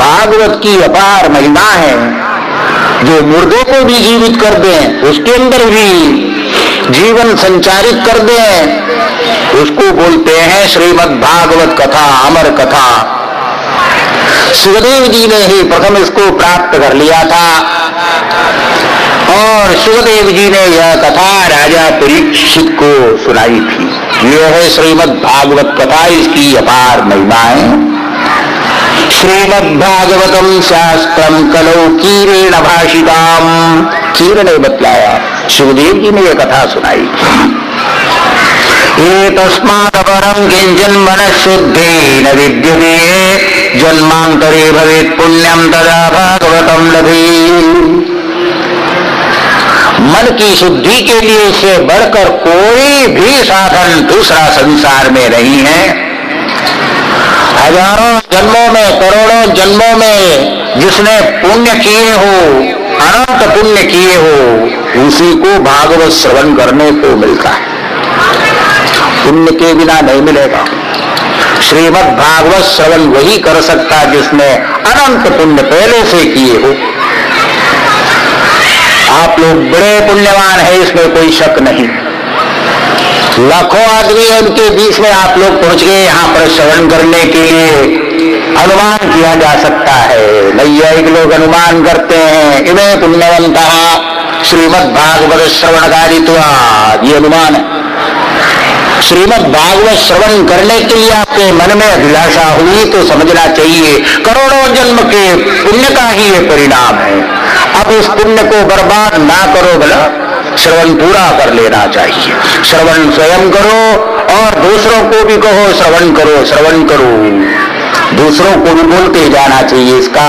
भागवत की अपार महिमा है, जो मुर्दे को भी जीवित कर दें, उसके अंदर भी जीवन संचारित कर दें, उसको बोलते हैं श्रीमद् भागवत कथा, अमर कथा। सुखदेव जी ने ही प्रथम इसको प्राप्त कर लिया था और सुखदेव जी ने यह कथा राजा परीक्षित को सुनाई थी। यह है श्रीमद् भागवत कथा, इसकी अपार महिमा है। श्रीमद्भागवतम शास्त्रम कलौ कीरेण भाषिताम, कीर ने बतलाया, सुखदेव जी ने यह कथा सुनाई। एतस्मात् परं किंचन मनःशुद्धेन विद्यते, जन्मांतरे भवेत् पुण्यम तदा भागवतम लभेत्। मन की शुद्धि के लिए इससे बढ़कर कोई भी साधन दूसरा संसार में नहीं है। हजारों जन्मों में, करोड़ों जन्मों में जिसने पुण्य किए हो, अनंत पुण्य किए हो, उसी को भागवत श्रवण करने को मिलता है, पुण्य के बिना नहीं मिलेगा। श्रीमद् भागवत श्रवण वही कर सकता है जिसने अनंत पुण्य पहले से किए हो। आप लोग बड़े पुण्यवान हैं, इसमें कोई शक नहीं। लाखों आदमी है, उनके बीच में आप लोग पहुंच गए यहाँ पर श्रवण करने के लिए। अनुमान किया जा सकता है, नैयायिक लोग अनुमान करते हैं, इमे पुण्यवंतः श्रीमद् भागवत श्रवणकारित्वात्, ये अनुमान है। श्रीमद् भागवत श्रवण करने के लिए आपके मन में अभिलाषा हुई तो समझना चाहिए करोड़ों जन्म के पुण्य का ही ये परिणाम है। अब इस पुण्य को बर्बाद ना करो, भला श्रवण पूरा कर लेना चाहिए। श्रवण स्वयं करो और दूसरों को भी कहो श्रवण करो, श्रवण करो, दूसरों को भी बोलते जाना चाहिए। इसका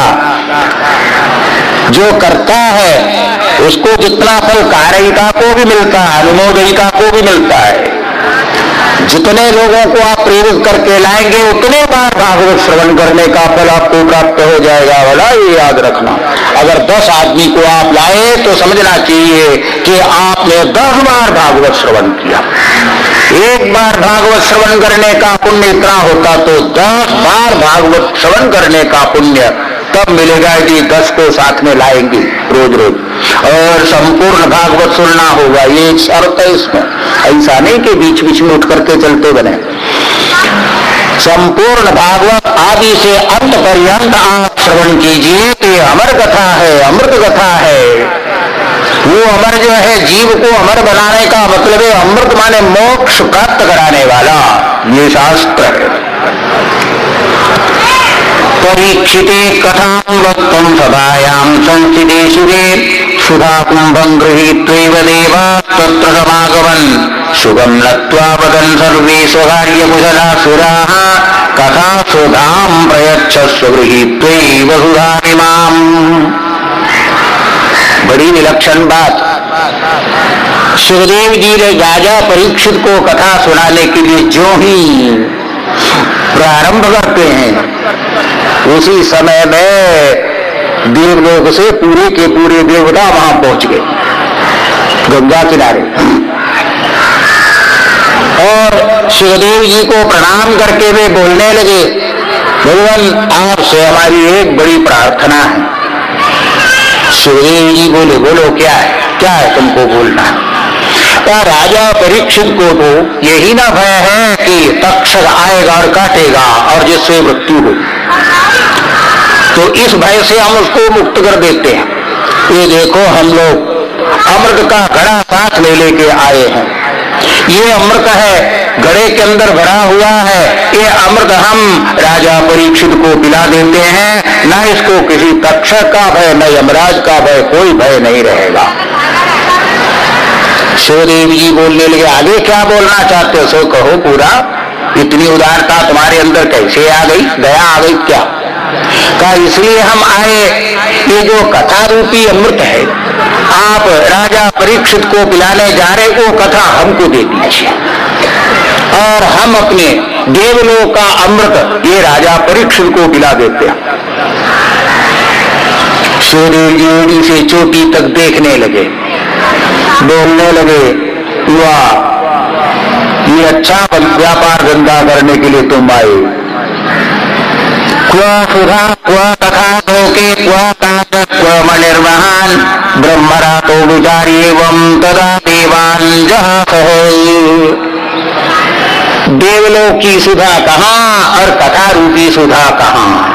जो करता है उसको जितना फल कारयिका को भी मिलता है, अनुमोदयिका को भी मिलता है। जितने लोगों को आप प्रेरित करके लाएंगे उतने बार भागवत श्रवण करने का फल आपको प्राप्त हो जाएगा, वाला ये याद रखना। अगर 10 आदमी को आप लाए तो समझना चाहिए कि आपने 10 बार भागवत श्रवण किया। एक बार भागवत श्रवण करने का पुण्य इतना होता तो 10 बार भागवत श्रवण करने का पुण्य तब मिलेगा कि 10 को साथ में लाएंगे रोज रोज, और संपूर्ण भागवत सुनना होगा। ये एक शर्त है इसमें, ऐसा नहीं कि बीच बीच में उठ करके चलते बने। संपूर्ण भागवत आदि से अंत पर्यंत आप श्रवण कीजिए। ये अमर कथा है, अमृत कथा है। वो अमर जो है, जीव को अमर बनाने का मतलब है अमृत माने मोक्ष प्राप्त कराने वाला, ये शास्त्र है। परीक्षिते कथां वक्तुं सभायां संस्थिते शिवे, सुधा कुंभं गृहीत्वैव देवाः तत्र समागमन्, शुभं लब्ध्वा वदन् सर्वे स्वकार्यकुशलासुराः, कथा सुधां प्रयच्छस्व गृहीत्वैव सुधामिमाम्। बड़ी विलक्षण बात। सुखदेव जी ने राजा परीक्षित को कथा सुनाने के लिए जो ही प्रारंभ करते हैं, उसी समय में देवलोक से पूरे के पूरे देवता वहां पहुंच गए गंगा किनारे, और सुखदेव जी को प्रणाम करके वे बोलने लगे, भगवान आपसे हमारी एक बड़ी प्रार्थना है। सुखदेव जी बोले, बोलो क्या है, क्या है तुमको बोलना है? राजा परीक्षित को तो यही ना भय है कि तक्षक आएगा और काटेगा और जिससे मृत्यु हो, तो इस भय से हम उसको मुक्त कर देते हैं। ये देखो हम लोग अमृत का घड़ा साथ में लेके आए हैं, ये अमृत है, घड़े के अंदर भरा हुआ है, ये अमृत हम राजा परीक्षित को पिला देते हैं। न इसको किसी तक्षक का भय, न यमराज का भय, कोई भय नहीं रहेगा। सुखदेव जी बोलने लगे, आगे क्या बोलना चाहते हो सो कहो पूरा। इतनी उदारता तुम्हारे अंदर कैसे आ गई, दया आ गई क्या? कहा इसलिए हम आए, ये जो कथा रूपी अमृत है आप राजा परीक्षित को पिलाने जा रहे, वो कथा हमको दे दीजिए और हम अपने देवलोक का अमृत ये राजा परीक्षित को पिला देते हैं। सुखदेव जी से चोटी तक देखने लगे, बोलने लगे, वाह ये अच्छा व्यापार धंधा करने के लिए तुम आए, क्व सुधा क्व कथा लोके क्व काज क्व मणिर्महान ब्रह्मरातो विचारी एवं तदा देवान जहासः। देवलोक की सुधा कहाँ और कथा रूपी सुधा कहाँ?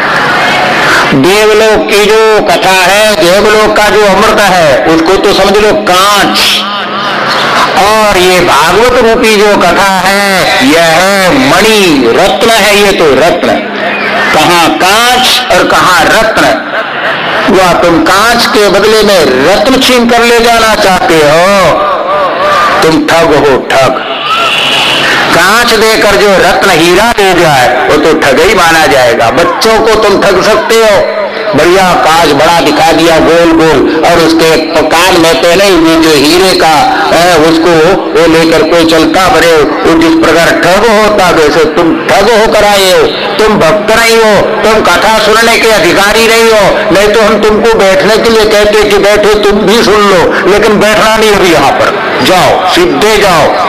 देवलोक की जो कथा है, देवलोक का जो अमृत है, उसको तो समझ लो कांच, और ये भागवत रूपी जो कथा है यह है मणि, रत्न है। ये तो रत्न, कहाँ कांच और कहाँ रत्न। वह तुम कांच के बदले में रत्न छीन कर ले जाना चाहते हो, तुम ठग हो, ठग। कांच देकर जो रत्न हीरा दे जाए वो तो ठग ही माना जाएगा। बच्चों को तुम ठग सकते हो, बढ़िया कांच बड़ा दिखा दिया गोल गोल, और उसके कान में पहले हुए जो हीरे का उसको वो लेकर कोई चलता बने, वो जिस प्रकार ठग होता वैसे तुम ठग होकर आए हो। तुम भक्त नहीं हो, तुम कथा सुनने के अधिकारी नहीं हो। नहीं तो हम तुमको बैठने के लिए कहते कि बैठो, तुम भी सुन लो, लेकिन बैठना नहीं अभी यहाँ पर, जाओ सीधे जाओ,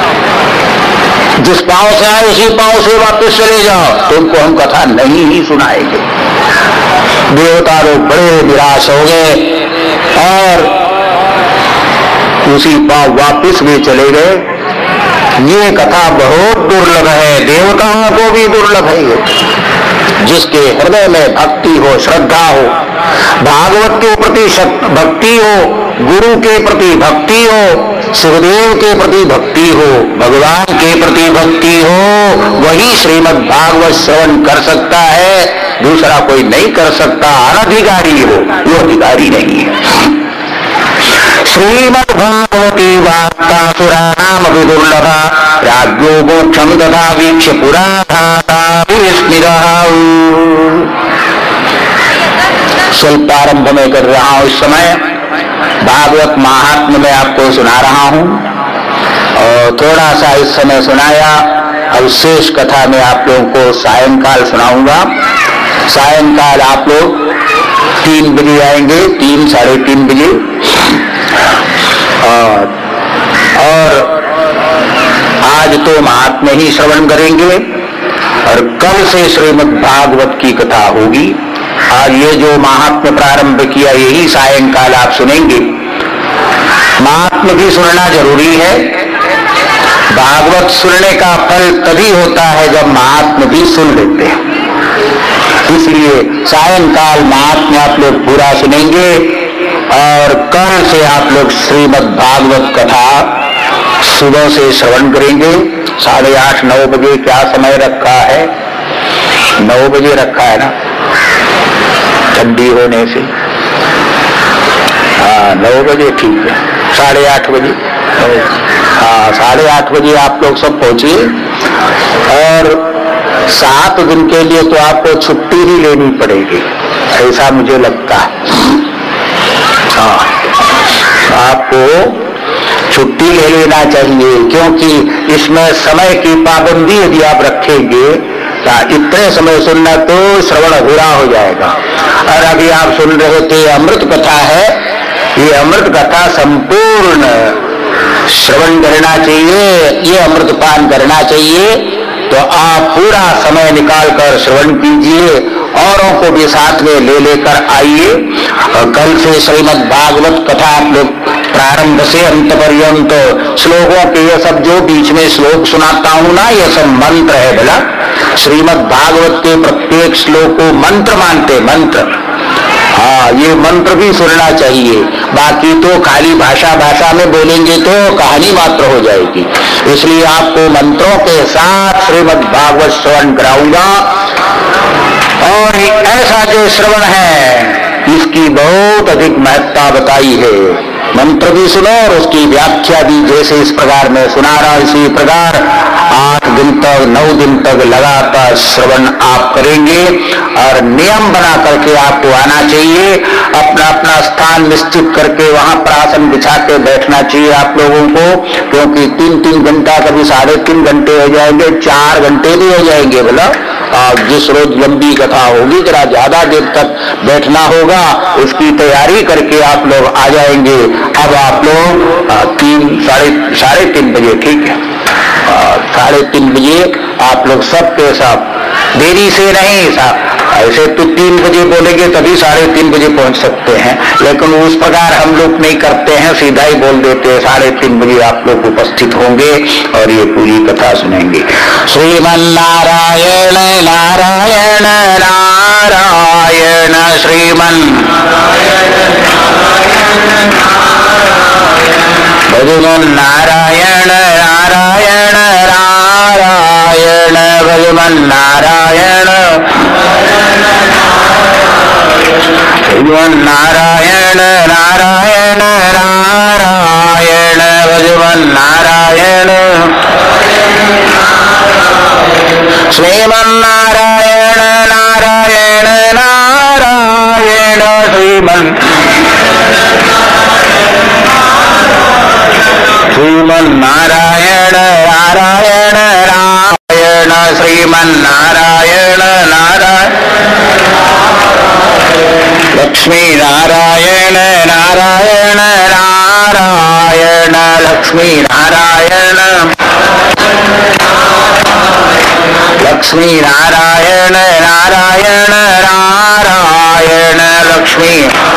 जिस पांव से आए उसी पांव से वापस चले जाओ, तुमको हम कथा नहीं ही सुनाएंगे। देवता लोग बड़े निराश हो गए और उसी पांव वापस भी चले गए। ये कथा बहुत दुर्लभ है, देवताओं को भी दुर्लभ है। जिसके हृदय में भक्ति हो, श्रद्धा हो, भागवत के प्रति भक्ति हो, गुरु के प्रति भक्ति हो, सुखदेव के प्रति भक्ति हो, भगवान के प्रति भक्ति हो, वही श्रीमद् भागवत श्रवण कर सकता है, दूसरा कोई नहीं कर सकता। अनधिकारी हो, वो अधिकारी नहीं है। श्रीमद् भागवती वार्ता सुराणाम विदुर्लभा राज्ञो मोक्षं तथा वीक्ष्य पुराधाता विस्मितः। स्वल्प आरंभ में कर रहा हूं इस समय, भागवत महात्म्य में आपको सुना रहा हूं, और थोड़ा सा इस समय सुनाया। अब शेष कथा में आप लोगों को सायंकाल सुनाऊंगा। सायंकाल आप लोग 3 बजे आएंगे, 3 साढ़े 3 बजे, और आज तो महात्म्य ही श्रवण करेंगे और कल से श्रीमद् भागवत की कथा होगी। आज ये जो महात्म्य प्रारंभ किया यही सायंकाल आप सुनेंगे। महात्म्य भी सुनना जरूरी है। भागवत सुनने का फल तभी होता है जब महात्म्य भी सुन लेते हैं। इसलिए सायंकाल महात्म्य आप लोग पूरा सुनेंगे और कल से आप लोग श्रीमद् भागवत कथा सुबह से श्रवण करेंगे। 8:30 9 बजे क्या समय रखा है? 9 बजे रखा है ना, ठंडी होने से। हाँ 9 बजे ठीक है, 8:30 बजे। हाँ 8:30 बजे आप लोग सब पहुंचिए, और 7 दिन के लिए तो आपको छुट्टी ही लेनी पड़ेगी, ऐसा मुझे लगता है। हाँ आपको छुट्टी ले लेना चाहिए, क्योंकि इसमें समय की पाबंदी यदि आप रखेंगे इतने समय सुनना तो श्रवण अधूरा हो जाएगा। और अभी आप सुन रहे थे अमृत कथा है, ये अमृत कथा संपूर्ण श्रवण करना चाहिए, ये अमृत पान करना चाहिए। तो आप पूरा समय निकालकर श्रवण कीजिए, औरों को भी साथ में ले लेकर आइए। और कल से श्रीमद् भागवत कथा आप लोग प्रारंभ से अंत पर्यंत श्लोकों के, ये सब जो बीच में श्लोक सुनाता हूं ना, ये सब मंत्र है। बोला श्रीमद् भागवत के प्रत्येक श्लोक को मंत्र मानते, मंत्र। हाँ ये मंत्र भी सुनना चाहिए, बाकी तो खाली भाषा भाषा में बोलेंगे तो कहानी मात्र हो जाएगी। इसलिए आपको मंत्रों के साथ श्रीमद् भागवत श्रवण कराऊंगा। और ऐसा जो श्रवण है इसकी बहुत अधिक महत्ता बताई है। मंत्र भी सुनो और उसकी व्याख्या भी, जैसे इस प्रकार में सुना रहा इसी प्रकार 8 दिन तक 9 दिन तक लगातार श्रवण आप करेंगे। और नियम बना करके आपको आना चाहिए, अपना अपना स्थान निश्चित करके वहां पर आसन बिछा के बैठना चाहिए आप लोगों को, क्योंकि 3-3 घंटा, कभी 3.5 घंटे हो जाएंगे, 4 घंटे भी हो जाएंगे। बोला जिस रोज लंबी कथा होगी जरा ज्यादा देर तक बैठना होगा, उसकी तैयारी करके आप लोग आ जाएंगे। अब आप लोग 3 साढ़े 3 बजे, ठीक है, 3:30 बजे आप लोग सब के सब देरी से नहीं साहब, ऐसे तो 3 बजे बोलेंगे तभी 3:30 बजे पहुंच सकते हैं, लेकिन उस प्रकार हम लोग नहीं करते हैं, सीधा ही बोल देते हैं 3:30 बजे आप लोग उपस्थित होंगे और ये पूरी कथा सुनेंगे। श्रीमन नारायण नारायण नारायण श्रीमन भगवान नारायण नारायण नारायण भगवान नारायण भगवान नारायण नारायण नारायण भगवान नारायण श्रीमन नारायण नारायण नारायण श्रीमन नारायण नारायण नारायण श्रीमन नारायण नारायण लक्ष्मी नारायण नारायण नारायण लक्ष्मी नारायण लक्ष्मी नारायण नारायण नारायण लक्ष्मी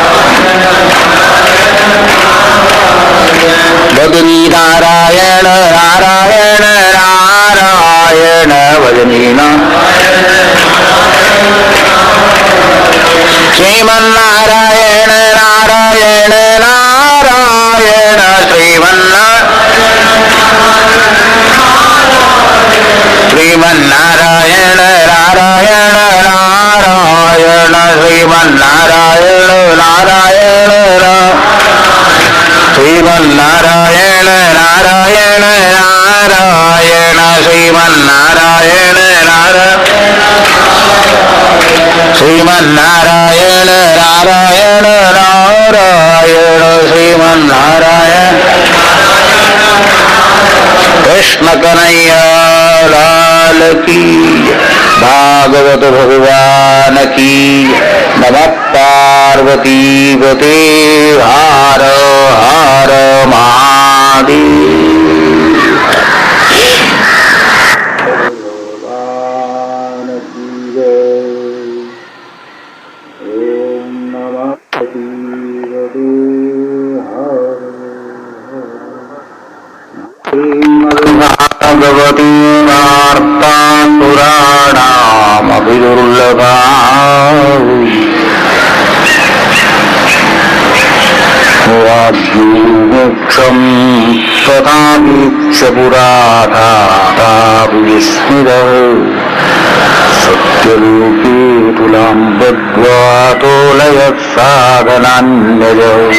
भगनी नारायण नारायण नारायण भजनी श्रीमन नारायण नारायण नारायण श्रीमन नारायण नारायण नारायण श्रीमन नारायण नारायण श्रीमन नारायण नारायण नारायण श्रीमन नारायण नारायण श्रीमन नारायण नारायण नारायण श्रीमन नारायण कृष्ण कन्हैया लाल की भागवत भगवान की नमः पार्वती पते हर हर महादेव। भगवती वार्ता पुराणामभिदुर्लभा वाग्योमोक्षं तथा वीक्ष्य पुराधा विस्मितः सत्यलोके तुलां बद्ध्वा तोलयत् साधनान्यज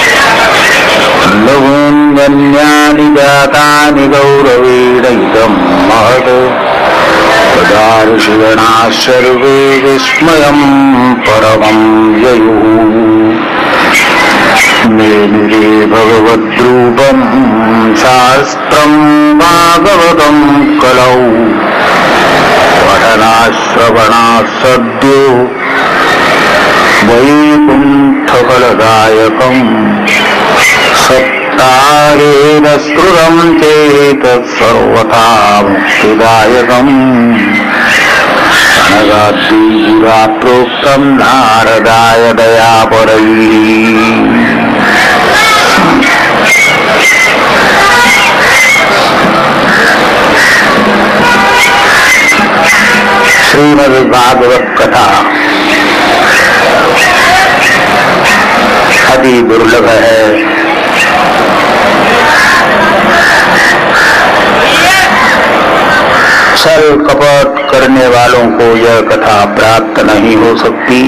लघून्यन्यानि जातानि गौरवेण इदं महत् तदा ऋषिगणाः सर्वे विस्मयं परमं ययुः मेनिरे भगवद्रूपं शास्त्रं भागवतं कलौ पठनाश्रवणात् सद्यो वैकुण्ठफलदायकम् सप्ताहेन श्रुतं चेतत् सर्वथा मुक्तिदायकम् सनकादिपुरा प्रोक्तं नारदाय दयापरैः। श्रीमद्भागवत कथा अति दुर्लभ है। छल कपट करने वालों को यह कथा प्राप्त नहीं हो सकती।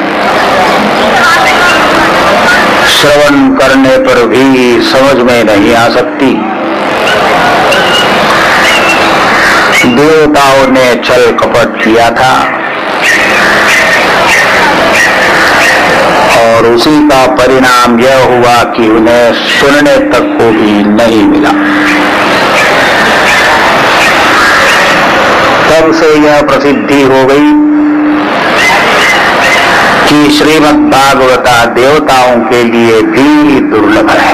श्रवण करने पर भी समझ में नहीं आ सकती। देवताओं ने छल कपट किया था और उसी का परिणाम यह हुआ कि उन्हें सुनने तक को भी नहीं मिला। तब से यह प्रसिद्धि हो गई कि श्रीमद् भागवता देवताओं के लिए भी दुर्लभ है।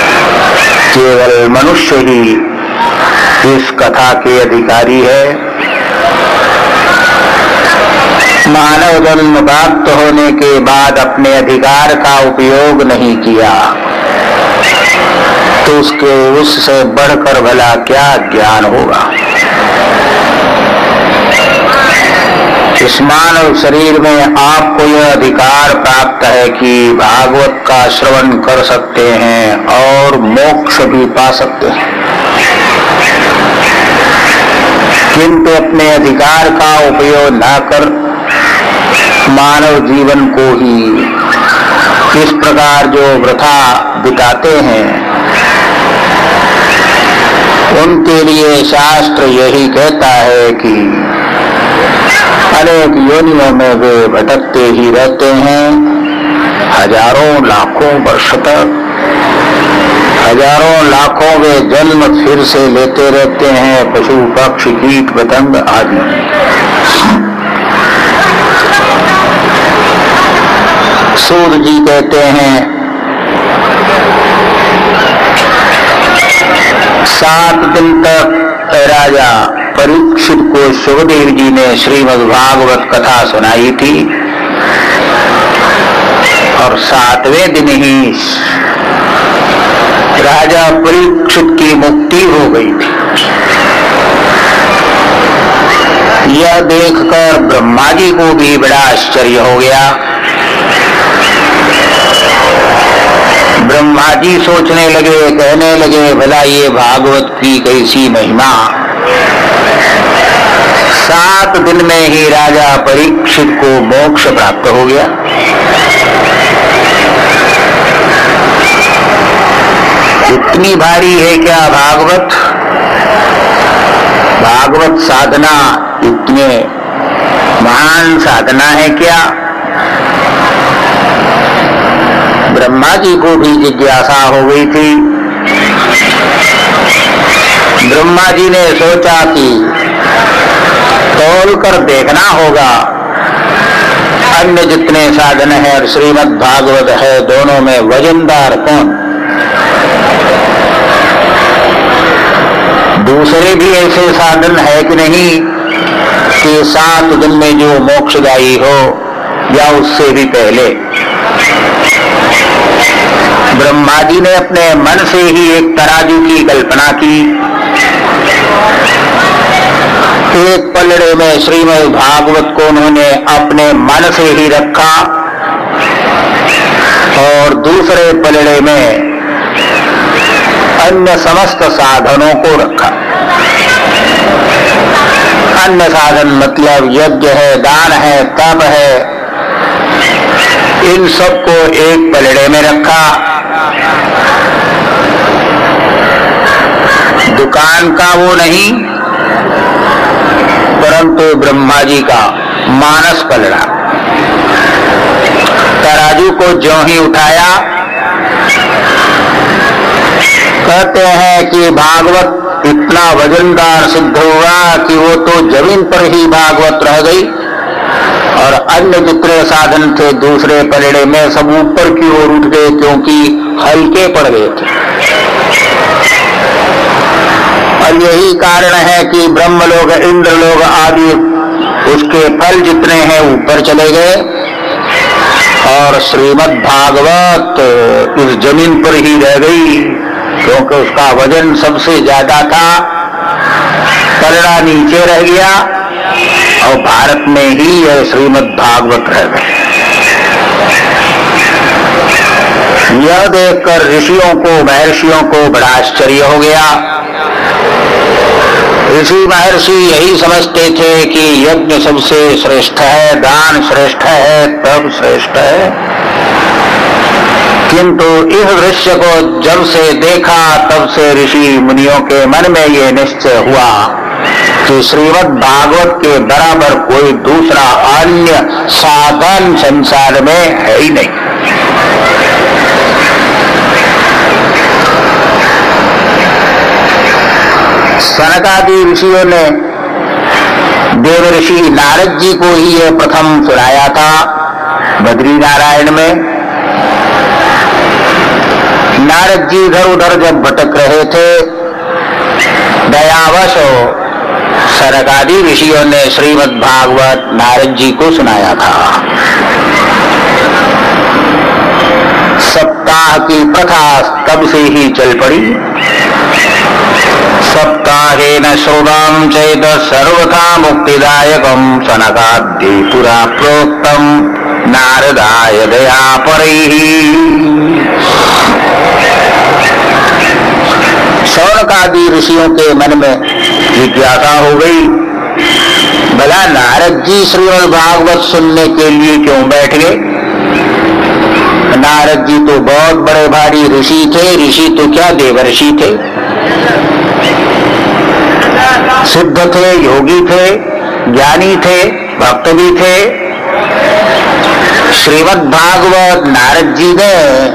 केवल मनुष्य ही इस कथा के अधिकारी है मानव जन्म प्राप्त होने के बाद अपने अधिकार का उपयोग नहीं किया तो उससे बढ़कर भला क्या ज्ञान होगा। इस मानव शरीर में आपको यह अधिकार प्राप्त है कि भागवत का श्रवण कर सकते हैं और मोक्ष भी पा सकते हैं, किंतु अपने अधिकार का उपयोग न कर मानव जीवन को ही इस प्रकार जो वृथा बिताते हैं, उनके लिए शास्त्र यही कहता है कि अनेक योनियों में वे भटकते ही रहते हैं, हजारों लाखों वर्ष तक। हजारों लाखों वे जन्म फिर से लेते रहते हैं, पशु पक्षी कीट पतंग आदि। सूत जी कहते हैं 7 दिन तक राजा परीक्षित को सुखदेव जी ने श्रीमद् भागवत कथा सुनाई थी और 7वें दिन ही राजा परीक्षित की मुक्ति हो गई थी। यह देखकर ब्रह्मा जी को भी बड़ा आश्चर्य हो गया। ब्रह्मा जी सोचने लगे, कहने लगे, भला ये भागवत की कैसी महिमा। 7 दिन में ही राजा परीक्षित को मोक्ष प्राप्त हो गया। इतनी भारी है क्या भागवत? भागवत साधना इतने महान साधना है क्या? ब्रह्मा जी को भी जिज्ञासा हो गई थी। ब्रह्मा जी ने सोचा कि तौल कर देखना होगा, अन्य जितने साधन है और श्रीमद् भागवत है, दोनों में वजनदार कौन? दूसरे भी ऐसे साधन है कि नहीं कि 7 दिन में जो मोक्षदायी हो या उससे भी पहले? ब्रह्मा जी ने अपने मन से ही एक तराजू की कल्पना की। एक पलड़े में श्रीमद् भागवत को उन्होंने अपने मन से ही रखा और दूसरे पलड़े में अन्य समस्त साधनों को रखा। अन्य साधन मतलब यज्ञ है, दान है, तप है, इन सबको एक पलड़े में रखा। दुकान का वो नहीं, परंतु ब्रह्मा जी का मानस पलड़ा। तराजू को ज्यों ही उठाया, कहते हैं कि भागवत इतना वजनदार सिद्ध हुआ कि वो तो जमीन पर ही भागवत रह गई और अन्य जितने साधन थे दूसरे पलड़े में सब ऊपर की ओर उठ गए, क्योंकि हल्के पड़ गए थे। और यही कारण है कि ब्रह्मलोक, इंद्रलोक आदि उसके फल जितने हैं ऊपर चले गए और श्रीमद् भागवत इस जमीन पर ही रह गई, क्योंकि उसका वजन सबसे ज्यादा था। पलड़ा नीचे रह गया और भारत में ही यह श्रीमद् भागवत रह गए। यह देखकर ऋषियों को, महर्षियों को बड़ा आश्चर्य हो गया। ऋषि महर्षि यही समझते थे कि यज्ञ सबसे श्रेष्ठ है, दान श्रेष्ठ है, तप श्रेष्ठ है, किंतु इस दृश्य को जब से देखा तब से ऋषि मुनियों के मन में ये निश्चय हुआ कि श्रीमद् भागवत के बराबर कोई दूसरा अन्य साधन संसार में है ही नहीं। सनकादि ऋषियों ने देव ऋषि नारद जी को ही यह प्रथम सुनाया था बद्री नारायण में। नारद जी इधर उधर जब भटक रहे थे, दयावश सनकादि ऋषियों ने श्रीमद् भागवत नारद जी को सुनाया था। सप्ताह की प्रथा तब से ही चल पड़ी। सप्ताहेन श्रुतं चेत सर्वथा मुक्तिदायकं सनकादि पुरा प्रोक्तं नारदाय दयापरैः। सनकादि ऋषियों के मन में जिज्ञासा हो गई, भला नारद जी श्रीमद् भागवत सुनने के लिए क्यों बैठ गए? नारद जी तो बहुत बड़े भारी ऋषि थे। ऋषि तो क्या, देवर्षि थे, सिद्ध थे, योगी थे, ज्ञानी थे, भक्त भी थे। श्रीमद् भागवत नारद जी ने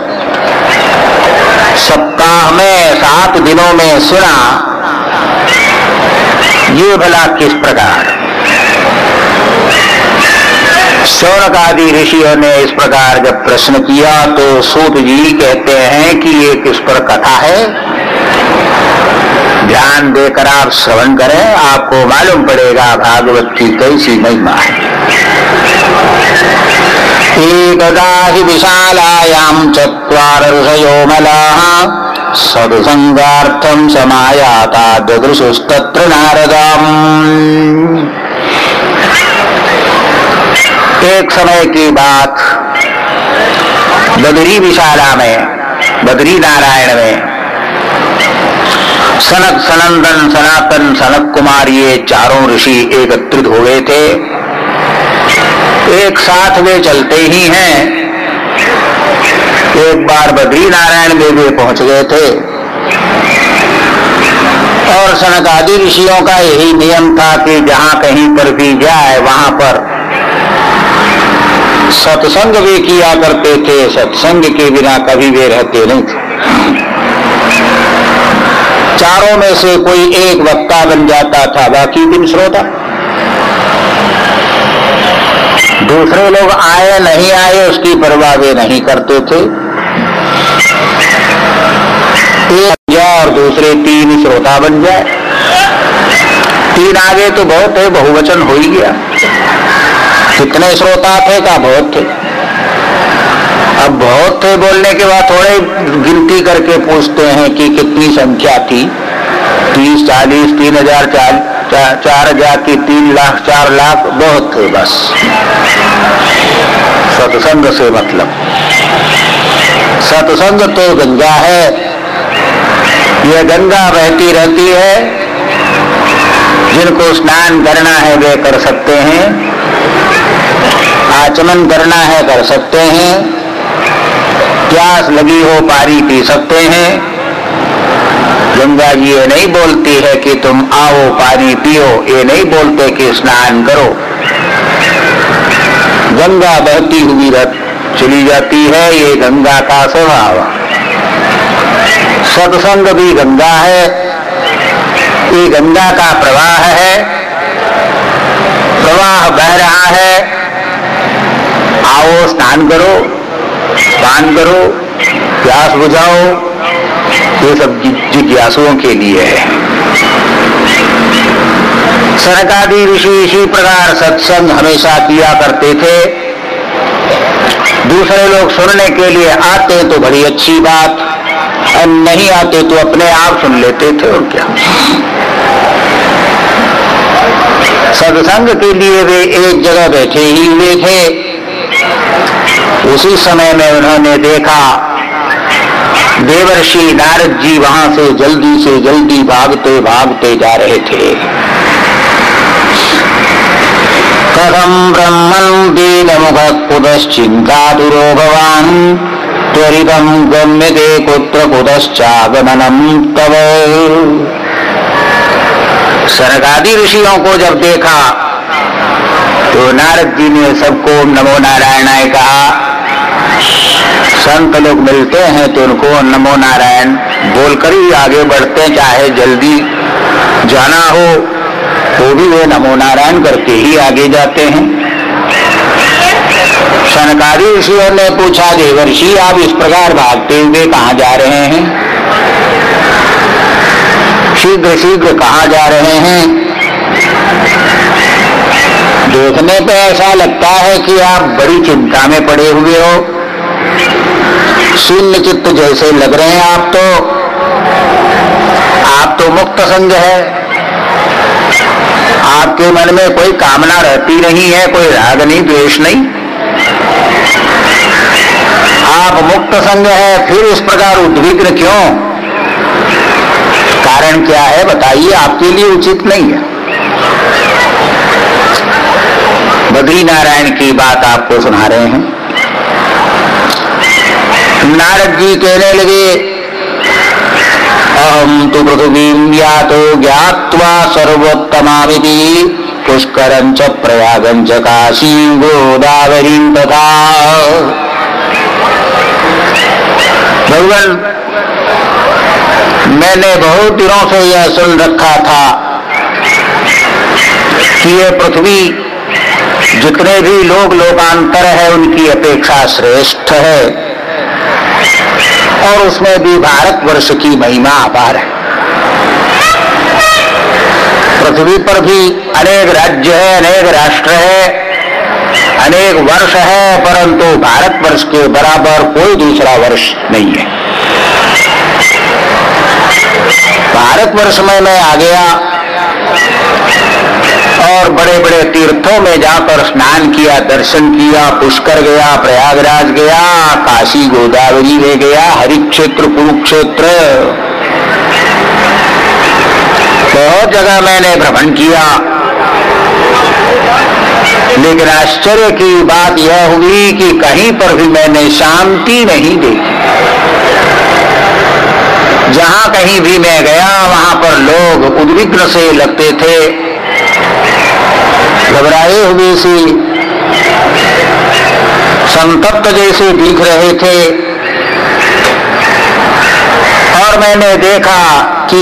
सप्ताह में 7 दिनों में सुना, ये भला किस प्रकार? सौनकादि ऋषियों ने इस प्रकार जब प्रश्न किया तो सूत जी कहते हैं कि ये किस पर कथा है, ध्यान देकर आप श्रवण करें, आपको मालूम पड़ेगा भागवत की कैसी महिमा है। एकदा हि विशालायां चत्वार ऋषयो मलाः सत्संगार्थं समायाता ददृशुस्तत्र नारदम्। एक समय की बात, बदरी विशाला में, बदरी नारायण में सनक, सनंदन, सनातन, सनक कुमार ये चारों ऋषि एकत्रित हो गए थे। एक साथ वे चलते ही हैं। एक बार बद्री नारायण में वे पहुंच गए थे और सनकादि ऋषियों का यही नियम था कि जहां कहीं पर भी जाए वहां पर सत्संग वे किया करते थे। सत्संग के बिना कभी वे रहते नहीं थे। चारों में से कोई एक वक्ता बन जाता था, बाकी दिन श्रोता। दूसरे लोग आए नहीं आए उसकी परवाह वे नहीं करते थे। एक जाए और दूसरे 3 श्रोता बन जाए। 3 आगे तो बहुत है, बहुवचन हो ही गया। कितने श्रोता थे का बहुत थे। अब बहुत थे बोलने के बाद थोड़े गिनती करके पूछते हैं कि कितनी संख्या थी। 30, 40, 3000, 4000 की 3 लाख, 4 लाख बहुत थे बस। सत्संग से मतलब, सत्संग तो गंगा है। यह गंगा बहती रहती है। जिनको स्नान करना है वे कर सकते हैं, आचमन करना है कर सकते हैं, प्यास लगी हो पानी पी सकते हैं। गंगा जी ये नहीं बोलती है कि तुम आओ पानी पियो, ये नहीं बोलते कि स्नान करो। गंगा बहती हुई चली जाती है, ये गंगा का स्वभाव। सत्संग भी गंगा है, ये गंगा का प्रवाह है। प्रवाह बह रहा है, आओ स्नान करो, पान करो, प्यास बुझाओ, ये सब जिज्ञासुओं के लिए है। सनकादि ऋषि इसी प्रकार सत्संग हमेशा किया करते थे। दूसरे लोग सुनने के लिए आते तो बड़ी अच्छी बात, और नहीं आते तो अपने आप सुन लेते थे। और क्या, सत्संग के लिए वे एक जगह बैठे ही हुए थे। उसी समय में उन्होंने देखा देवर्षि नारद जी वहां से जल्दी भागते भागते जा रहे थे। कथम ब्रह्मन् दीनमुख कुतश्चिन्तातुरो भवान् त्वरितं गम्यते कुत्र कुतश्चागमनं तव। सनकादि ऋषियों को जब देखा तो नारद जी ने सबको नमो नारायणाय कहा। संत लोग मिलते हैं तो उनको नमो नारायण बोलकर ही आगे बढ़ते, चाहे जल्दी जाना हो तो भी वे नमो नारायण करके ही आगे जाते हैं। सनकादि ऋषियों ने पूछा, देवर्षि आप इस प्रकार भागते हुए कहाँ जा रहे हैं? शीघ्र शीघ्र कहाँ जा रहे हैं? देखने पे ऐसा लगता है कि आप बड़ी चिंता में पड़े हुए हो, शून्य चित्त जैसे लग रहे हैं आप तो मुक्त संग है, आपके मन में कोई कामना रहती नहीं है, कोई राग नहीं, द्वेष नहीं, आप मुक्त संग है, फिर इस प्रकार उद्विग्न क्यों? कारण क्या है बताइए, आपके लिए उचित नहीं है। बद्री नारायण की बात आपको सुना रहे हैं। नारद जी कहने लगे, अहम तो पृथ्वीं यातो ज्ञात्वा सर्वोत्तमामिति पुष्करं च प्रयागं च काशीं गोदावरीं तथा। भगवान, मैंने बहुत दिनों से यह सुन रखा था कि ये पृथ्वी जितने भी लोग लोकांतर है उनकी अपेक्षा श्रेष्ठ है, और उसमें भी भारतवर्ष की महिमा अपार है। पृथ्वी पर भी अनेक राज्य है, अनेक राष्ट्र है, अनेक वर्ष है, परंतु भारतवर्ष के बराबर कोई दूसरा वर्ष नहीं है। भारतवर्ष में मैं आ गया और बड़े बड़े तीर्थों में जाकर स्नान किया, दर्शन किया, पुष्कर गया, प्रयागराज गया, काशी गोदावरी ले गया, हरिक्षेत्र, कुरुक्षेत्र, बहुत जगह मैंने भ्रमण किया। लेकिन आश्चर्य की बात यह हुई कि कहीं पर भी मैंने शांति नहीं देखी। जहां कहीं भी मैं गया वहां पर लोग उद्विग्न से लगते थे, घबराए हुए से, संतप्त जैसे दिख रहे थे। और मैंने देखा कि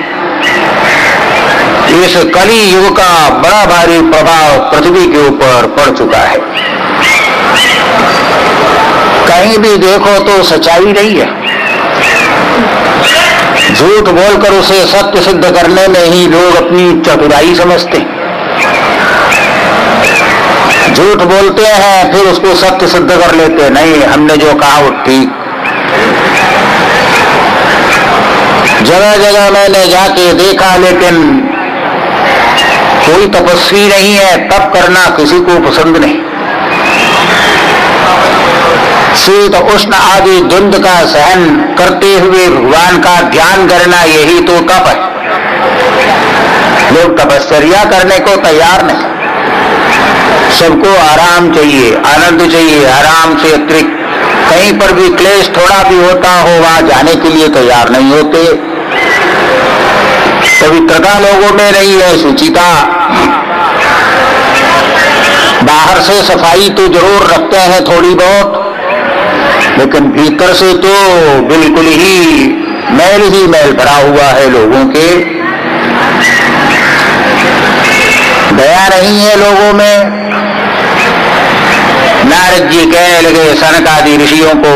इस कली युग का बड़ा भारी प्रभाव पृथ्वी के ऊपर पड़ चुका है। कहीं भी देखो तो सच्चाई नहीं है, झूठ बोलकर उसे सत्य सिद्ध करने में ही लोग अपनी चतुराई समझते हैं। झूठ बोलते हैं फिर उसको सत्य सिद्ध कर लेते हैं, नहीं हमने जो कहा वो ठीक। जगह जगह मैंने जाके देखा, लेकिन कोई तपस्वी नहीं है, तप करना किसी को पसंद नहीं। शीत उष्ण आदि द्वंद का सहन करते हुए भगवान का ध्यान करना, यही तो तप है। लोग तपस्या करने को तैयार नहीं। सबको आराम चाहिए, आनंद चाहिए, आराम से अतिरिक्त कहीं पर भी क्लेश थोड़ा भी होता हो वहां जाने के लिए तैयार नहीं होते। पवित्रता लोगों में नहीं है, शुचिता। बाहर से सफाई तो जरूर रखते हैं थोड़ी बहुत, लेकिन भीतर से तो बिल्कुल ही मैल भरा हुआ है लोगों के। दया नहीं है लोगों में। नारद जी कहने लगे सनक आदि ऋषियों को,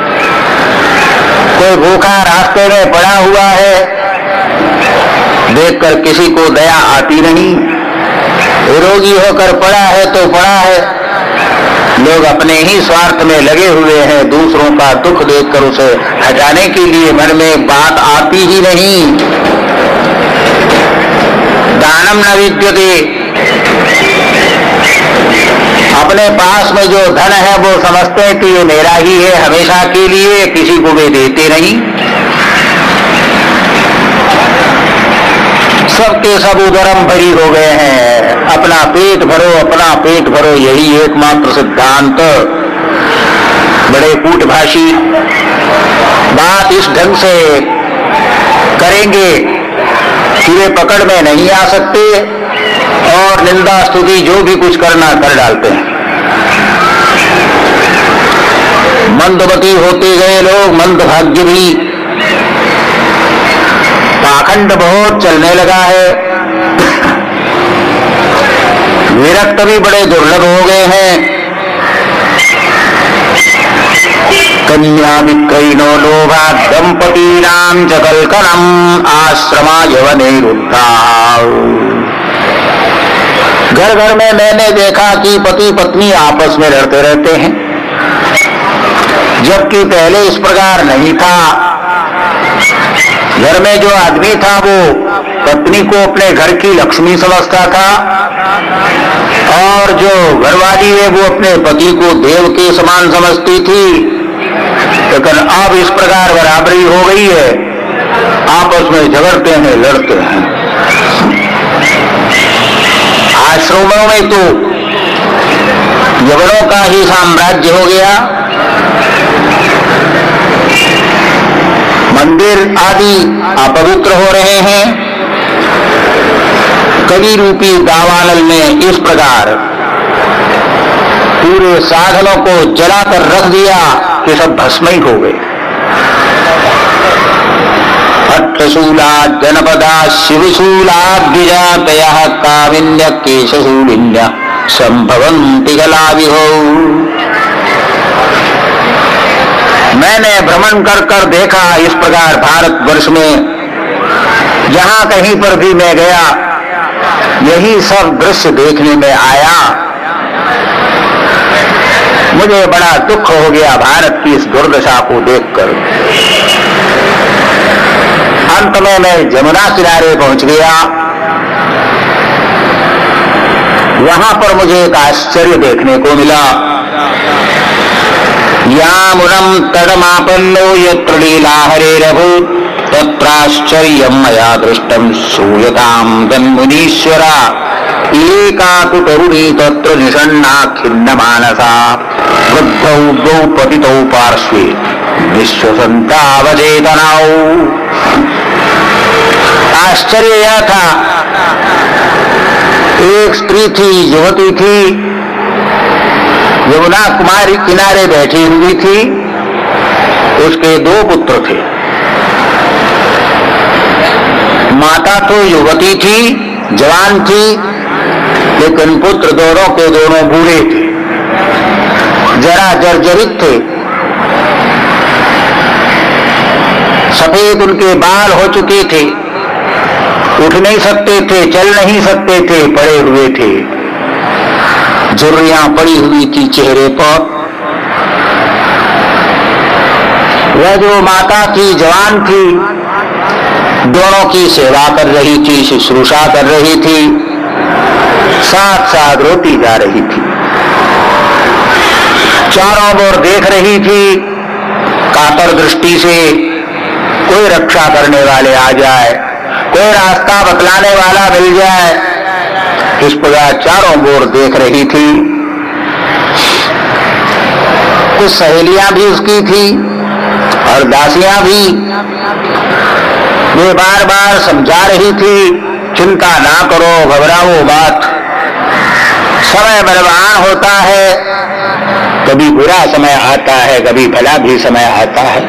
कोई भूखा रास्ते में पड़ा हुआ है, देखकर किसी को दया आती नहीं। रोगी होकर पड़ा है तो पड़ा है, लोग अपने ही स्वार्थ में लगे हुए हैं, दूसरों का दुख देखकर उसे हटाने के लिए मन में बात आती ही नहीं। दानम न विद्यते, अपने पास में जो धन है वो समझते हैं कि ये मेरा ही है हमेशा के लिए, किसी को वे देते नहीं। सबके सब उदरम भरी हो गए हैं, अपना पेट भरो, अपना पेट भरो, यही एकमात्र सिद्धांत। बड़े कूटभाषी बात इस ढंग से करेंगे कि वे पकड़ में नहीं आ सकते, और निंदा स्तुति जो भी कुछ करना कर डालते हैं। मंदमती होते गए लोग, मंदभाग्य भी। पाखंड बहुत चलने लगा है, विरक्त भी बड़े दुर्लभ हो गए हैं। कन्या विक्रयिनो लोभा दंपतीनां च कल्कनम आश्रमा यवने रुद्धा। घर घर में मैंने देखा कि पति पत्नी आपस में लड़ते रहते हैं, जबकि पहले इस प्रकार नहीं था। घर में जो आदमी था वो पत्नी को अपने घर की लक्ष्मी समझता था और जो घरवाली है वो अपने पति को देव के समान समझती थी। लेकिन अब इस प्रकार बराबरी हो गई है, आपस में झगड़ते हैं, लड़ते हैं। आश्रमों में तो यवनों का ही साम्राज्य हो गया। मंदिर आदि अपवित्र हो रहे हैं। कवि रूपी दावानल ने इस प्रकार पूरे साधनों को जलाकर रख दिया कि सब भस्म ही हो गए। भट्टशूला जनपदा शिवशूला द्विजातया कामिन्य केशशूलिन्य संभवन्ति कलाविहो। मैंने भ्रमण कर कर देखा इस प्रकार भारतवर्ष में जहां कहीं पर भी मैं गया यही सब दृश्य देखने में आया। मुझे बड़ा दुख हो गया भारत की इस दुर्दशा को देखकर। अंत में मैं जमुना किनारे पहुंच गया। वहां पर मुझे एक आश्चर्य देखने को मिला। यामुनम तड़मापन्नो यत्र लीला हरेरभूत तत्राश्चर्यं मया दृष्टं सूयतां तन्मुनीश्वरा एका तु तरुणी तत्र निषण्णा खिन्नमानसा वृद्धौ द्वौ पतितौ पार्श्वे विश्वसन्तावचेतनौ। आश्चर्य यह था, एक स्त्री थी, युवती थी, यमुना कुमारी किनारे बैठी हुई थी। उसके दो पुत्र थे। माता तो युवती थी, जवान थी, लेकिन पुत्र दोनों के दोनों बूढ़े थे, जरा जर्जरित थे। सफेद उनके बाल हो चुके थे, उठ नहीं सकते थे, चल नहीं सकते थे, पड़े हुए थे। झुर्रियां पड़ी हुई थी चेहरे पर। वह जो माता थी, जवान थी, दोनों की सेवा कर रही थी, शुश्रूषा कर रही थी, साथ साथ रोती जा रही थी। चारों ओर देख रही थी कातर दृष्टि से, कोई रक्षा करने वाले आ जाए, कोई रास्ता बतलाने वाला मिल जाए, इस प्रकार चारों ओर देख रही थी। कुछ सहेलियां भी उसकी थी और दासियां भी। वे बार बार समझा रही थी, चिंता ना करो, घबराओ मत, समय बलवान होता है, कभी बुरा समय आता है, कभी भला भी समय आता है।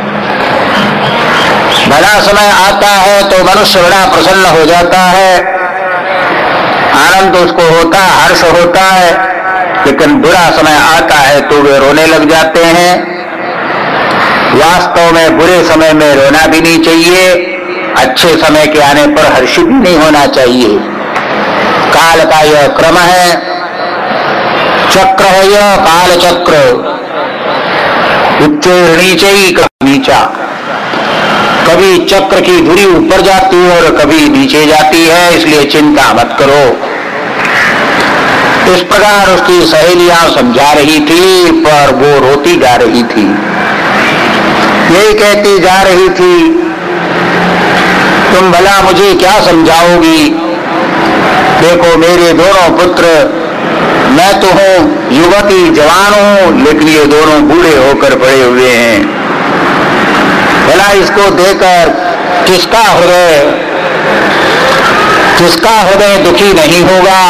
भला समय आता है तो मनुष्य बड़ा प्रसन्न हो जाता है, आनंद उसको होता है, हर्ष होता है। लेकिन बुरा समय आता है तो वे रोने लग जाते हैं। वास्तव में बुरे समय में रोना भी नहीं चाहिए, अच्छे समय के आने पर हर्षित भी नहीं होना चाहिए। काल का यह क्रम है, चक्र है यह, काल चक्र। नीचे ही नीचा, कभी चक्र की धुरी ऊपर जाती है और कभी नीचे जाती है, इसलिए चिंता मत करो। इस प्रकार उसकी सहेलियां समझा रही थी, पर वो रोती जा रही थी। यही कहती जा रही थी, तुम भला मुझे क्या समझाओगी? देखो मेरे दोनों पुत्र, मैं तो हूं युवती, जवान हूं, लेकिन ये दोनों बूढ़े होकर पड़े हुए हैं। भला इसको देखकर किसका हृदय दुखी नहीं होगा?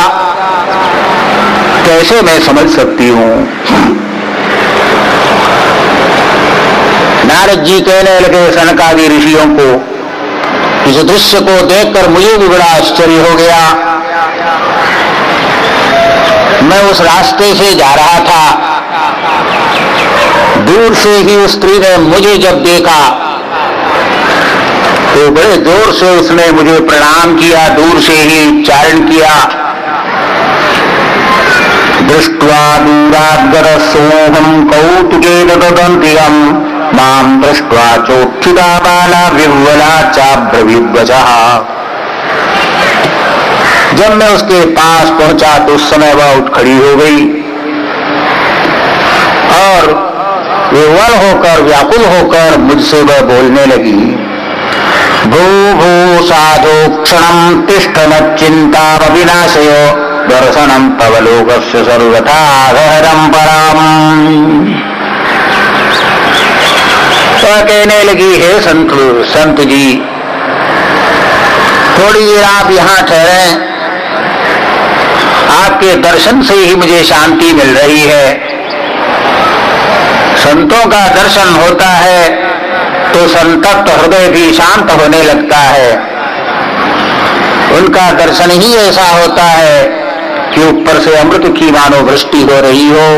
कैसे मैं समझ सकती हूं? नारद जी कहने लगे सनकादि ऋषियों को, इस दृश्य को देखकर मुझे भी बड़ा आश्चर्य हो गया। मैं उस रास्ते से जा रहा था, दूर से ही उस स्त्री ने मुझे जब देखा तो बड़े जोर से उसने मुझे प्रणाम किया, दूर से ही उच्चारण किया। दृष्ट्वा दूराद्गतसोऽहं कौतुकेन तदन्तिकम् मां दृष्ट्वा चोत्थिता बाला विह्वला चाब्रवीद्वचः। जब मैं उसके पास पहुंचा तो उस समय वह उठ खड़ी हो गई और विह्वल होकर व्याकुल होकर मुझसे वह बोलने लगी, भू भू साधु क्षणं तिष्ठ मच्चिन्तामविनाशय दर्शनं तव लोकस्य सर्वथा गहरं परम्। तो कहने लगी, हे संत जी, थोड़ी देर आप यहाँ ठहरें, आपके दर्शन से ही मुझे शांति मिल रही है। संतों का दर्शन होता है तो संतप्त हृदय भी शांत होने लगता है। उनका दर्शन ही ऐसा होता है कि ऊपर से अमृत की मानो वृष्टि हो रही हो।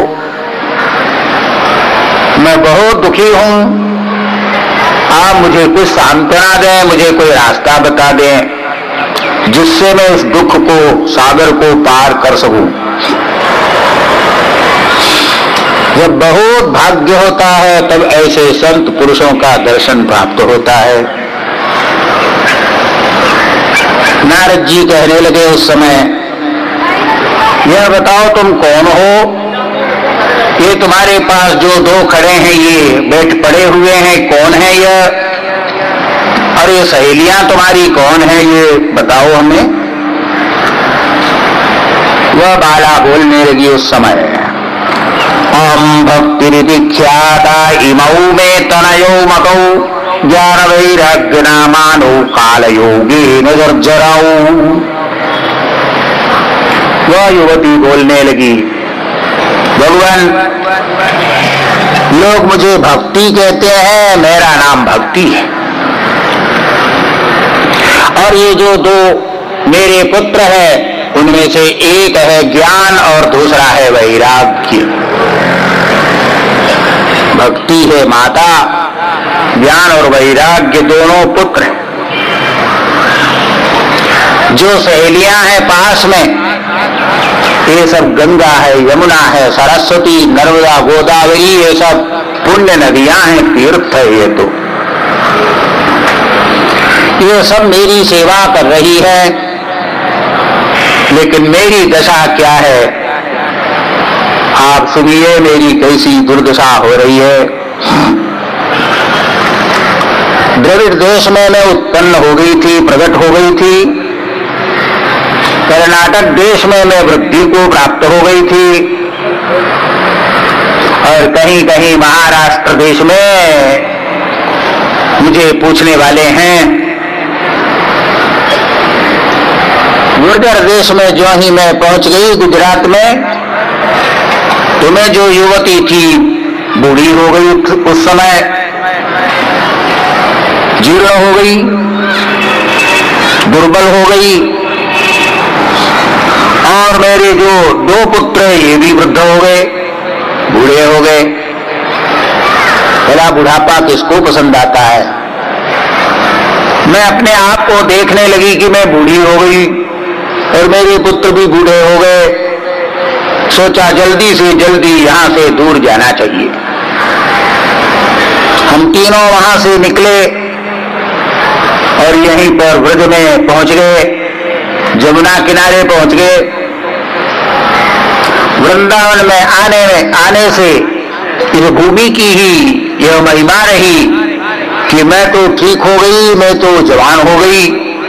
मैं बहुत दुखी हूं, आप मुझे कुछ सांत्वना दें, मुझे कोई रास्ता बता दें जिससे मैं इस दुख को, सागर को पार कर सकूं। जब बहुत भाग्य होता है तब ऐसे संत पुरुषों का दर्शन प्राप्त होता है। नारद जी कहने लगे उस समय, यह बताओ तुम कौन हो? ये तुम्हारे पास जो दो खड़े हैं, ये बैठ पड़े हुए हैं, कौन है यह? और ये सहेलियां तुम्हारी कौन है, ये बताओ हमें। वह बाला बोलने लगी उस समय, अहं भक्तिरिख्याता इमौ मे तनयो मकौ ज्ञान वैराग्य नामानो कालयोगेन जर्जरौ। वह युवती बोलने लगी, भगवान, लोग मुझे भक्ति कहते हैं, मेरा नाम भक्ति है। और ये जो दो मेरे पुत्र हैं, उनमें से एक है ज्ञान और दूसरा है वैराग्य। भक्ति है माता, ज्ञान और वैराग्य दोनों पुत्र हैं। जो सहेलियां हैं पास में, ये सब गंगा है, यमुना है, सरस्वती, नर्मदा, गोदावरी, ये सब पुण्य नदियां हैं, तीर्थ है। ये सब मेरी सेवा कर रही है, लेकिन मेरी दशा क्या है आप सुनिए, मेरी कैसी दुर्दशा हो रही है। द्रविड़ देश में मैं उत्पन्न हो गई थी, प्रकट हो गई थी। कर्नाटक देश में मैं वृद्धि को प्राप्त हो गई थी और कहीं कहीं महाराष्ट्र देश में मुझे पूछने वाले हैं। गुर्जर देश में जो ही मैं पहुंच गई, गुजरात में, तो मैं जो युवती थी बूढ़ी हो गई, उस समय जीर्ण हो गई, दुर्बल हो गई। और मेरे जो दो पुत्र ये भी वृद्ध हो गए, बूढ़े हो गए। भला बुढ़ापा किसको पसंद आता है? मैं अपने आप को देखने लगी कि मैं बूढ़ी हो गई और मेरे पुत्र भी बूढ़े हो गए। सोचा जल्दी से जल्दी यहां से दूर जाना चाहिए। हम तीनों वहां से निकले और यहीं पर ब्रज में पहुंच गए, जमुना किनारे पहुंच गए। वृंदावन में आने से इस भूमि की ही यह महिमा रही कि मैं तो ठीक हो गई, मैं तो जवान हो गई।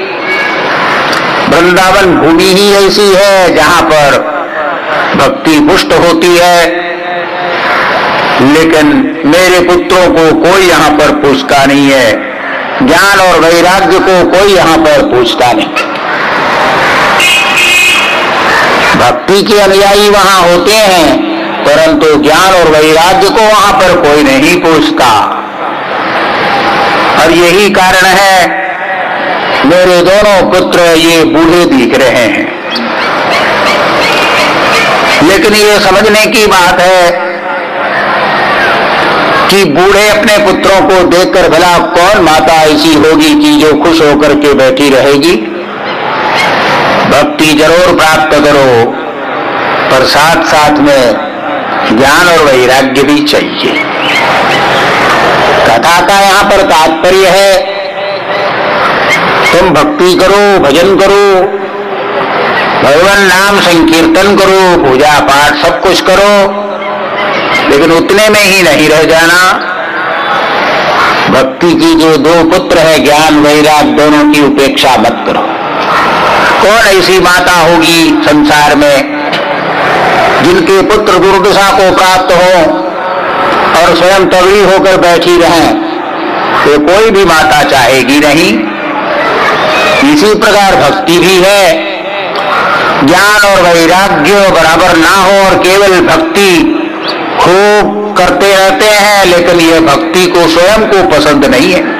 वृंदावन भूमि ही ऐसी है जहां पर भक्ति पुष्ट होती है, लेकिन मेरे पुत्रों को कोई यहां पर पूछता नहीं है, ज्ञान और वैराग्य को कोई यहां पर पूछता नहीं। भक्ति के अनुयायी वहां होते हैं, परंतु ज्ञान और वैराग्य को वहां पर कोई नहीं पूछता। और यही कारण है मेरे दोनों पुत्र ये बूढ़े दिख रहे हैं। लेकिन ये समझने की बात है कि बूढ़े अपने पुत्रों को देखकर भला कौन माता ऐसी होगी कि जो खुश होकर के बैठी रहेगी। भक्ति जरूर प्राप्त करो, पर साथ साथ में ज्ञान और वैराग्य भी चाहिए। कथा का यहां पर तात्पर्य है, तुम भक्ति करो, भजन करो, भगवान नाम संकीर्तन करो, पूजा पाठ सब कुछ करो, लेकिन उतने में ही नहीं रह जाना। भक्ति की जो दो पुत्र है, ज्ञान वैराग, दोनों की उपेक्षा मत करो। कौन ऐसी माता होगी संसार में जिनके पुत्र दुर्दशा को प्राप्त हो और स्वयं तगड़ी होकर बैठी रहें? तो कोई भी माता चाहेगी नहीं। इसी प्रकार भक्ति भी है, ज्ञान और वैराग्य बराबर ना हो और केवल भक्ति खूब करते रहते हैं, लेकिन यह भक्ति को स्वयं को पसंद नहीं है।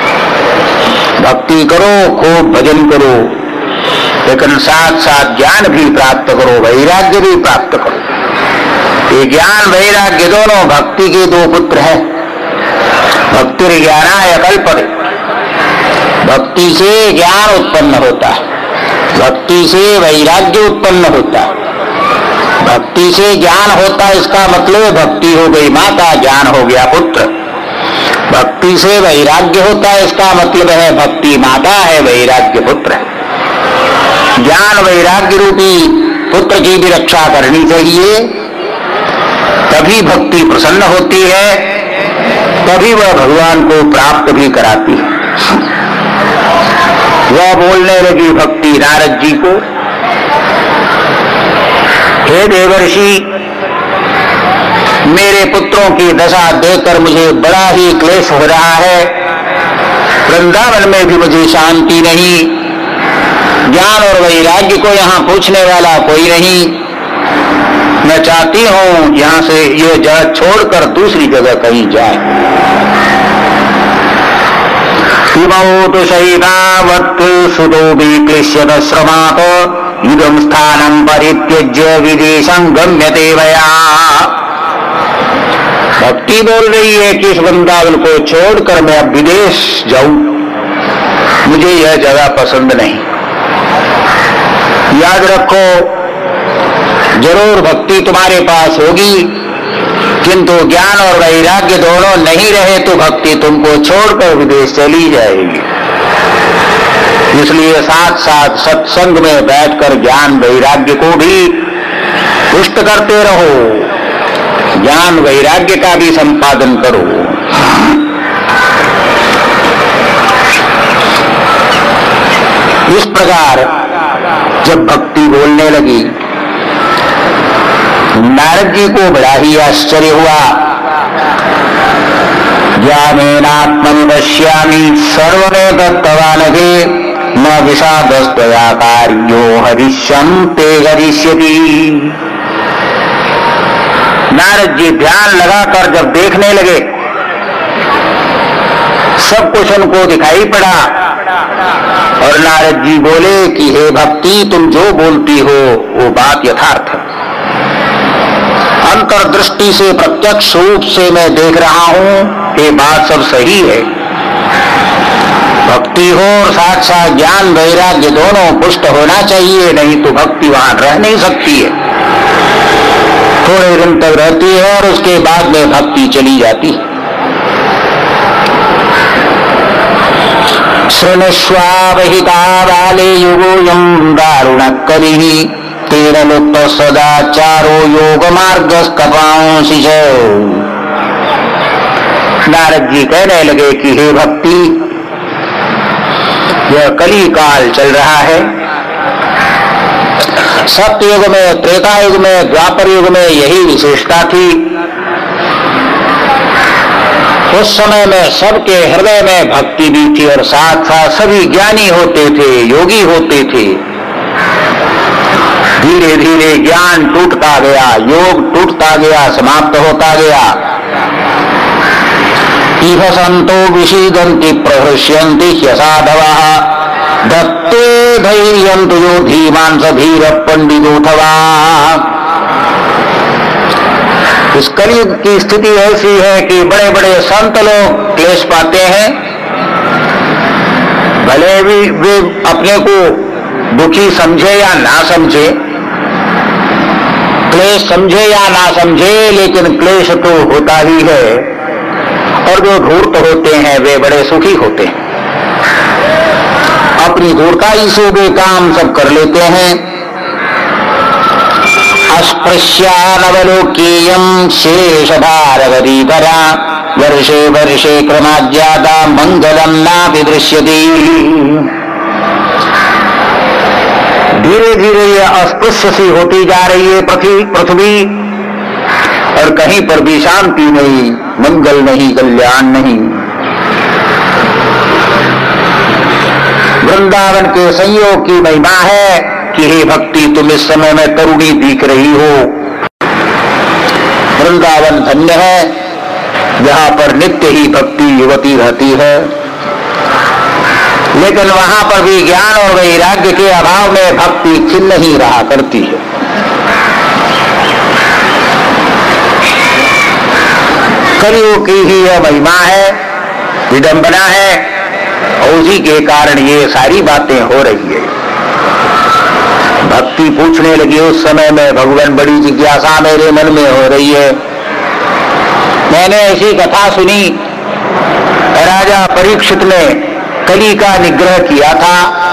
भक्ति करो, खूब भजन करो, लेकिन साथ साथ ज्ञान भी प्राप्त करो, वैराग्य भी प्राप्त करो। ये ज्ञान वैराग्य दोनों भक्ति के दो पुत्र हैं। भक्ति ज्ञानाय कल्पते, भक्ति से ज्ञान उत्पन्न होता है, भक्ति से वैराग्य उत्पन्न होता है। भक्ति से ज्ञान होता है, इसका मतलब भक्ति हो गई माता, ज्ञान हो गया पुत्र। भक्ति से वैराग्य होता है, इसका मतलब है भक्ति माता है, वैराग्य पुत्र है। ज्ञान वैराग्य रूपी पुत्र की भी रक्षा करनी चाहिए, तभी भक्ति प्रसन्न होती है, तभी वह भगवान को प्राप्त भी कराती है। वह बोलने लगी भक्ति नारद जी को, हे देवर्षि, मेरे पुत्रों की दशा देखकर मुझे बड़ा ही क्लेश हो रहा है। वृंदावन में भी मुझे शांति नहीं, ज्ञान और वैराग्य को यहाँ पूछने वाला कोई नहीं। मैं चाहती हूं यहां से ये जगह छोड़कर दूसरी जगह कहीं जाए। इमौ तु शैवावत् सुतो विक्लिश्यत श्रमात् इदं स्थानं परित्यज्य विदेशं गम्यते मया। भक्ति बोल रही है कि इस वृंदावन को छोड़कर मैं अब विदेश जाऊं, मुझे यह जगह पसंद नहीं। याद रखो, जरूर भक्ति तुम्हारे पास होगी, किंतु ज्ञान और वैराग्य दोनों नहीं रहे तो भक्ति तुमको छोड़कर विदेश चली जाएगी। इसलिए साथ साथ सत्संग में बैठकर ज्ञान वैराग्य को भी पुष्ट करते रहो, ज्ञान वैराग्य का भी संपादन करो। इस प्रकार जब भक्ति बोलने लगी, नारद जी को बड़ा ही आश्चर्य हुआ। ज्ञानेनात्मनि पश्यामि सर्वमेतत्तवानघे न विषादस्त्वया कार्यो हरिष्यं ते हरिष्यति। नारद जी ध्यान लगाकर जब देखने लगे, सब कुछ उनको दिखाई पड़ा और नारद जी बोले कि हे भक्ति, तुम जो बोलती हो वो बात यथार्थ है। अंतर्दृष्टि से प्रत्यक्ष रूप से मैं देख रहा हूं, ये बात सब सही है। भक्ति हो और साथ साथ ज्ञान वैराग्य दोनों पुष्ट होना चाहिए, नहीं तो भक्ति वहां रह नहीं सकती है। थोड़े दिन तक रहती है और उसके बाद में भक्ति चली जाती है। शृणुष्वावहिता बाले युगोऽयं दारुणकलिः तेन लुप्त सदाचारो योग मार्गस्कपांसिष। नारद जी कहने लगे कि हे भक्ति, यह कली काल चल रहा है। सत्य युग में, त्रेता युग में, द्वापर युग में यही विशेषता थी। उस समय में सबके हृदय में भक्ति भी थी और साथ साथ सभी ज्ञानी होते थे, योगी होते थे। धीरे धीरे ज्ञान टूटता गया, योग टूटता गया, समाप्त होता गया। इह संतो विषीदन्ति प्रहृष्यन्ति ह्यसाधवः दत्ते धैर्यं तु यो धीमान् स धीरः पंडितोऽथवा। इस कलयुग की स्थिति ऐसी है कि बड़े बड़े संत लोग क्लेश पाते हैं, भले भी वे अपने को दुखी समझे या ना समझे, क्लेश समझे या ना समझे, लेकिन क्लेश तो होता ही है। और जो धूर्त होते हैं वे बड़े सुखी होते हैं, अपनी धूर्ताई से वे काम सब कर लेते हैं। अस्पृश्यानवलोकीयम् शेषभारवरीधरा वर्षे वर्षे क्रमाज्ञाता मंगलम नापि दृश्यते। धीरे धीरे ये अस्पृश्य सी होती जा रही है पृथ्वी, और कहीं पर भी शांति नहीं, मंगल नहीं, कल्याण नहीं। वृंदावन के संयोग की महिमा है कि हे भक्ति, तुम इस समय में तरुणी दिख रही हो। वृंदावन धन्य है, जहां पर नित्य ही भक्ति युवती रहती है। लेकिन वहां पर भी ज्ञान और वैराग्य के अभाव में भक्ति छिन्न ही रहा करती है। कलियुग की ही यह महिमा है, विडंबना है, और उसी के कारण ये सारी बातें हो रही है। भक्ति पूछने लगी उस समय में, भगवान बड़ी जिज्ञासा मेरे मन में हो रही है। मैंने ऐसी कथा सुनी, राजा परीक्षित ने कली का निग्रह किया था,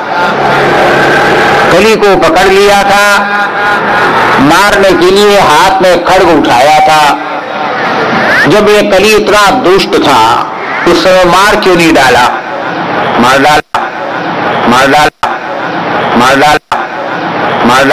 कली को पकड़ लिया था, मारने के लिए हाथ में खड्ग उठाया था। जब ये कली इतना दुष्ट था, उस समय मार क्यों नहीं डाला? मार डाला, मार डाला, मार डाला।